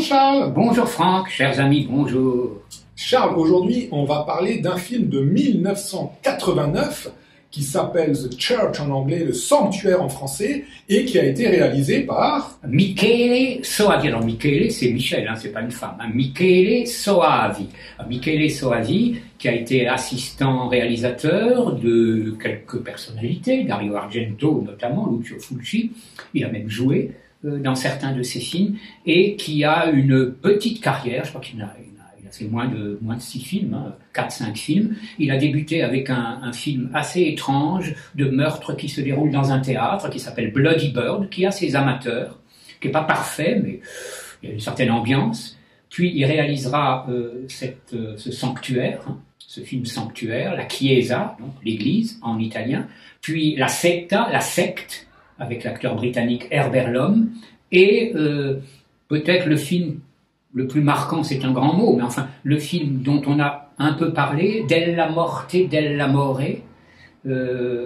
Charles. Bonjour Franck, chers amis, bonjour. Charles, aujourd'hui, on va parler d'un film de 1989 qui s'appelle The Church en anglais, le sanctuaire en français, et qui a été réalisé par... Michele Soavi. Alors Michele, c'est Michel, hein, c'est pas une femme. Hein. Michele Soavi. Michele Soavi, qui a été assistant réalisateur de quelques personnalités, Dario Argento notamment, Lucio Fulci, il a même joué dans certains de ses films, et qui a une petite carrière, je crois qu'il a fait moins de 6 films, hein, 4-5 films. Il a débuté avec un film assez étrange de meurtre qui se déroule dans un théâtre, qui s'appelle Bloody Bird, qui a ses amateurs, qui n'est pas parfait, mais il y a une certaine ambiance. Puis il réalisera ce sanctuaire, hein, ce film sanctuaire, la Chiesa, donc l'église en italien, puis la Secta, la secte, avec l'acteur britannique Herbert Lom, et peut-être le film le plus marquant, c'est un grand mot, mais enfin, le film dont on a un peu parlé, Della Morte, Della More, une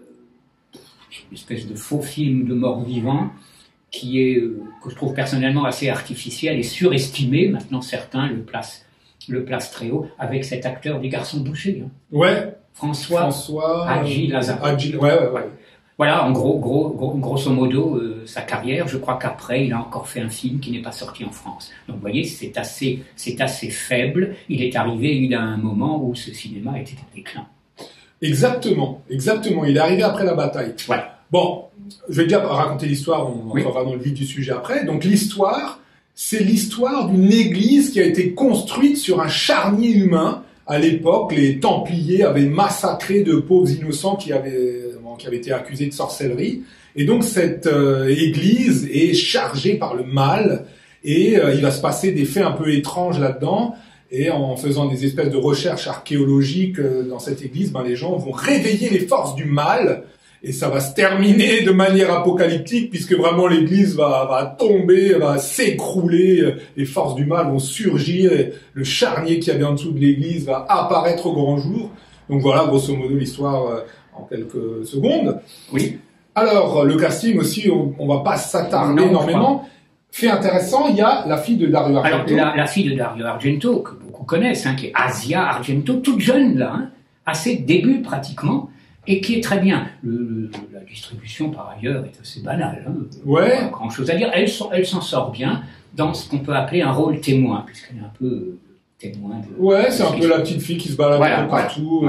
espèce de faux film de mort-vivant qui est, que je trouve personnellement assez artificiel et surestimé. Maintenant, certains le placent très haut, avec cet acteur des Garçons bouchés. Hein. Ouais. François Hadji Lazaro. Ouais. Voilà, en grosso modo, sa carrière. Je crois qu'après, il a encore fait un film qui n'est pas sorti en France. Donc, vous voyez, c'est assez faible. Il est arrivé, il y a un moment où ce cinéma était en déclin. Exactement. Il est arrivé après la bataille. Ouais. Bon, je vais déjà raconter l'histoire, on entrera dans le vif du sujet après. Donc, l'histoire, c'est l'histoire d'une église qui a été construite sur un charnier humain. À l'époque, les Templiers avaient massacré de pauvres innocents qui avaient été accusés de sorcellerie. Et donc, cette église est chargée par le mal. Et il va se passer des faits un peu étranges là-dedans. Et en faisant des espèces de recherches archéologiques dans cette église, les gens vont réveiller les forces du mal. Et ça va se terminer de manière apocalyptique, puisque vraiment l'église va tomber, va s'écrouler, les forces du mal vont surgir, et le charnier qu'il y avait en dessous de l'église va apparaître au grand jour. Donc voilà, grosso modo, l'histoire en quelques secondes. Oui. Alors, le casting aussi, on va pas s'attarder énormément. Fait intéressant, il y a la fille de Dario Argento. Alors, la fille de Dario Argento, que beaucoup connaissent, hein, qui est Asia Argento, toute jeune là, hein, à ses débuts pratiquement, et qui est très bien. La distribution, par ailleurs, est assez banale. Hein. Ouais. Pas grand-chose à dire. Elle s'en sort bien dans ce qu'on peut appeler un rôle témoin, puisqu'elle est un peu témoin de... Ouais, c'est un peu la petite fille qui se balade un peu partout.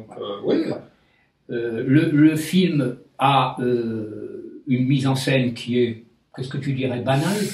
Le film a une mise en scène qui est, qu'est-ce que tu dirais, banale?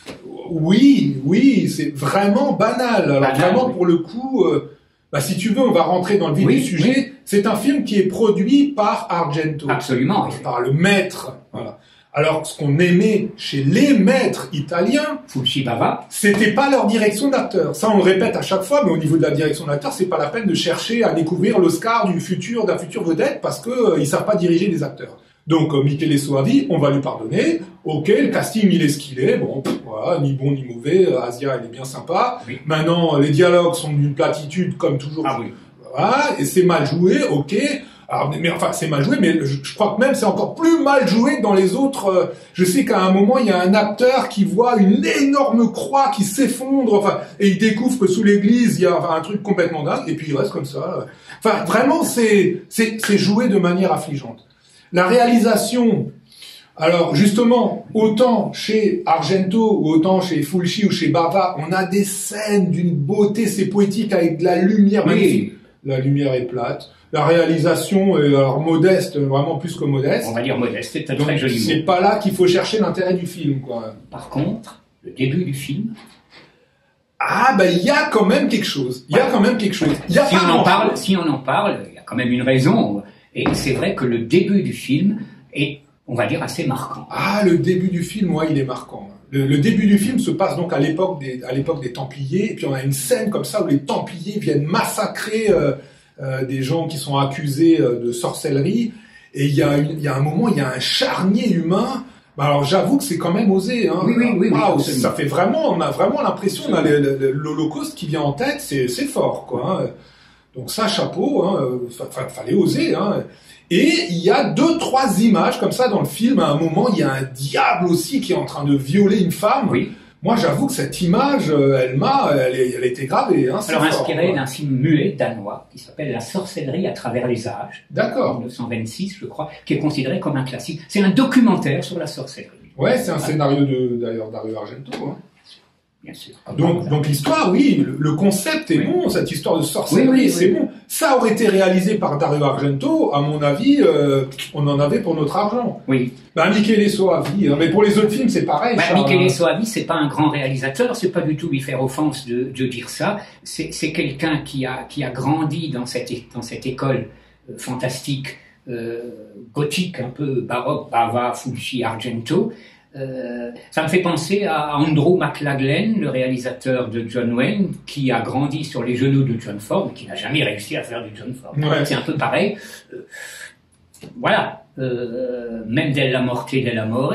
Oui, c'est vraiment banal. Alors vraiment, pour le coup... si tu veux, on va rentrer dans le vif du sujet. Oui. C'est un film qui est produit par Argento. Absolument. Par le maître. Voilà. Alors, ce qu'on aimait chez les maîtres italiens, Fulci, Bava, c'était pas leur direction d'acteur. Ça, on le répète à chaque fois, mais au niveau de la direction d'acteur, c'est pas la peine de chercher à découvrir l'Oscar d'un futur vedette, parce que ils savent pas diriger les acteurs. Donc, Michele Soavi, on va lui pardonner. Ok, le casting, il est ce qu'il est. Bon, voilà, ni bon ni mauvais. Asia, elle est bien sympa. Oui. Maintenant, les dialogues sont d'une platitude, comme toujours. Ah oui. Voilà, et c'est mal joué, ok. Alors, mais enfin, c'est mal joué, mais je crois que même c'est encore plus mal joué que dans les autres. Je sais qu'à un moment, il y a un acteur qui voit une énorme croix qui s'effondre, et il découvre que sous l'église, il y a un truc complètement dingue, et puis il reste comme ça. Enfin, vraiment, c'est joué de manière affligeante. La réalisation, alors justement, autant chez Argento, ou autant chez Fulci ou chez Bava, on a des scènes d'une beauté, c'est poétique avec de la lumière magnifique. La lumière est plate. La réalisation est alors modeste, vraiment plus que modeste. On va dire modeste, c'est un très joli mot. C'est pas là qu'il faut chercher l'intérêt du film, quoi. Par contre, le début du film... il y a quand même quelque chose. Si on en parle, il y a quand même une raison. Et c'est vrai que le début du film est, on va dire, assez marquant. Le début du film, il est marquant. Le début du film se passe donc à l'époque des Templiers, et puis on a une scène comme ça où les Templiers viennent massacrer des gens qui sont accusés de sorcellerie, et il y a un moment, il y a un charnier humain. Alors j'avoue que c'est quand même osé, hein. Oui, ça fait vraiment, on a vraiment l'impression, on a l'Holocauste qui vient en tête, c'est fort, quoi. Hein. Donc ça, chapeau, hein, fallait oser, hein. Et il y a 2-3 images comme ça dans le film. À un moment, il y a un diable aussi qui est en train de violer une femme. Oui. Moi, j'avoue que cette image, elle a été gravée. Hein, alors inspirée fort, d'un film muet danois qui s'appelle La sorcellerie à travers les âges. D'accord. 1926, je crois, qui est considéré comme un classique. C'est un documentaire sur la sorcellerie. Ouais, c'est un scénario d'ailleurs Dario Argento. Hein. Bien sûr. Donc l'histoire, oui, le concept est bon, cette histoire de sorcellerie, c'est bon. Ça aurait été réalisé par Dario Argento, à mon avis, on en avait pour notre argent. Oui. Michele Soavi, mais pour les autres films, c'est pareil. Michele Soavi, c'est pas un grand réalisateur, c'est pas du tout lui faire offense de dire ça. C'est quelqu'un qui a grandi dans cette école fantastique, gothique, un peu baroque, Bava, Fulci, Argento. Ça me fait penser à Andrew McLaglen, le réalisateur de John Wayne, qui a grandi sur les genoux de John Ford, mais qui n'a jamais réussi à faire du John Ford. Ouais. C'est un peu pareil. Voilà. Même Della Morte Della More,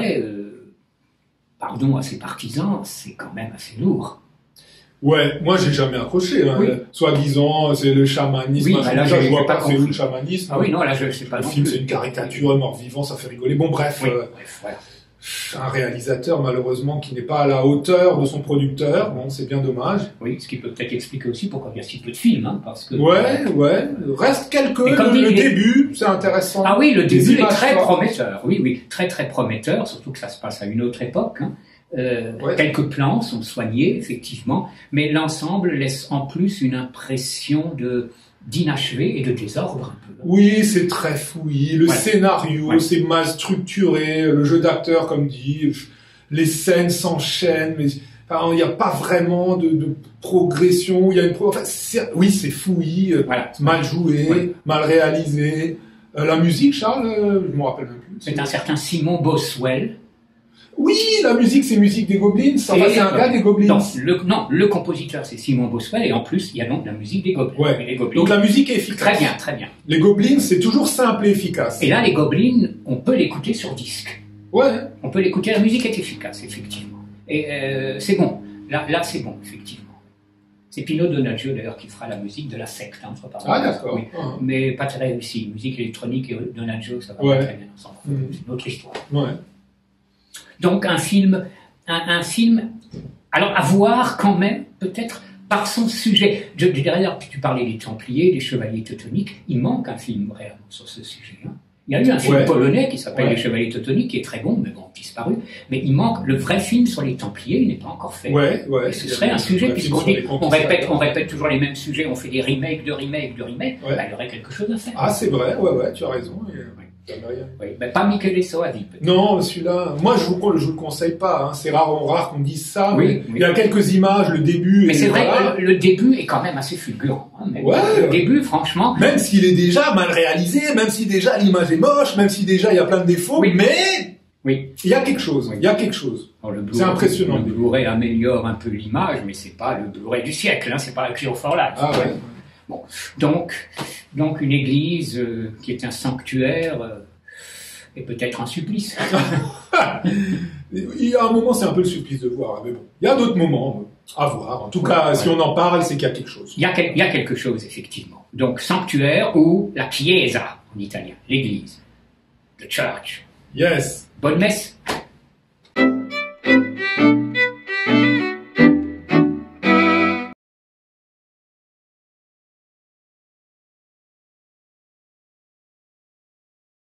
pardon à ses partisans, c'est quand même assez lourd. Ouais, moi j'ai jamais accroché. Hein. Oui. Soi-disant, c'est le chamanisme. Oui, là, je vois pas c'est où le chamanisme. Ah oui, non, là je sais pas. Le film, c'est une caricature, un mort-vivant, ça fait rigoler. Bon, bref. Bref, voilà. Un réalisateur malheureusement qui n'est pas à la hauteur de son producteur, bon c'est bien dommage. Oui, ce qui peut peut-être expliquer aussi pourquoi il y a si peu de films, hein, parce que... Ouais, reste quelques, le début, c'est intéressant. Ah oui, le début est très prometteur, oui, très très prometteur, surtout que ça se passe à une autre époque, hein. Quelques plans sont soignés, effectivement, mais l'ensemble laisse en plus une impression d'inachevé et de désordre un peu. Oui, c'est très fouillis, le scénario, c'est mal structuré, le jeu d'acteur, comme dit, les scènes s'enchaînent, mais il n'y a pas vraiment de progression, il y a oui, c'est fouillis, mal joué, mal réalisé. La musique, Charles, je ne me rappelle même plus. C'est un certain Simon Boswell. Oui, la musique, c'est musique des Goblins. Enfin, c'est un gars des Goblins. Non, le compositeur, c'est Simon Boswell, et en plus, il y a donc la musique des Goblins. Ouais. Les Goblins. Donc la musique est efficace. Très bien. Les Goblins, c'est toujours simple et efficace. Et là, les Goblins, on peut l'écouter sur disque. Ouais. On peut l'écouter, la musique est efficace, effectivement. Et c'est bon. Là, c'est bon, effectivement. C'est Pino Donaggio, d'ailleurs, qui fera la musique de la secte, hein, entre parenthèses. Ah, d'accord. Oui. Mais pas très réussi. Musique électronique et Donaggio, ça va pas très bien ensemble. C'est une autre histoire. Ouais. Donc un film, alors à voir quand même, peut-être par son sujet. Je dirais d'ailleurs, tu parlais des Templiers, des Chevaliers Teutoniques, il manque un film réellement sur ce sujet. Hein. Il y a eu un film polonais qui s'appelle Les Chevaliers Teutoniques, qui est très bon, mais bon, disparu. Mais il manque le vrai film sur les Templiers, il n'est pas encore fait. Et ce serait un sujet, puisqu'on dit, on répète toujours les mêmes sujets, on fait des remakes de remakes. Bah, il y aurait quelque chose à faire. Ah, c'est vrai, tu as raison. Oui, mais pas Michele Soavi. Non, celui-là, moi je vous le conseille pas. Hein. C'est rare qu'on dise ça. Oui. Il y a quelques images, le début. Mais c'est vrai que le début est quand même assez fulgurant. Hein, le début, franchement. Même s'il est déjà mal réalisé, même si déjà l'image est moche, même si déjà il y a plein de défauts, mais il y a quelque chose. Il y a quelque chose. C'est impressionnant. Le Blu-ray améliore un peu l'image, mais c'est pas le Blu-ray du siècle. Hein, c'est pas la Cure for Life. Ah ouais. Bon, donc une église qui est un sanctuaire. Et peut-être un supplice. Il y a un moment, c'est un peu le supplice de voir, mais bon. Il y a d'autres moments à voir. En tout cas, si on en parle, c'est qu'il y a quelque chose. Il y a quelque chose, effectivement. Donc, sanctuaire ou la chiesa, en italien, l'église. The church. Yes. Bonne messe.